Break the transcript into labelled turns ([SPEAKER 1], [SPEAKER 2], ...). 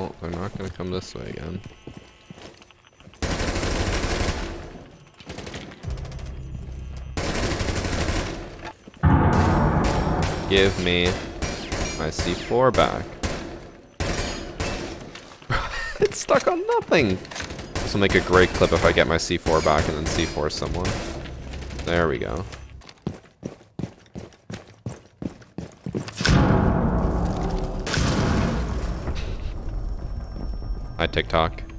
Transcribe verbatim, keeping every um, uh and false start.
[SPEAKER 1] Well, they're not gonna come this way again. Give me my C four back. It's stuck on nothing. This will make a great clip if I get my C four back and then C four someone. There we go. Hi, TikTok.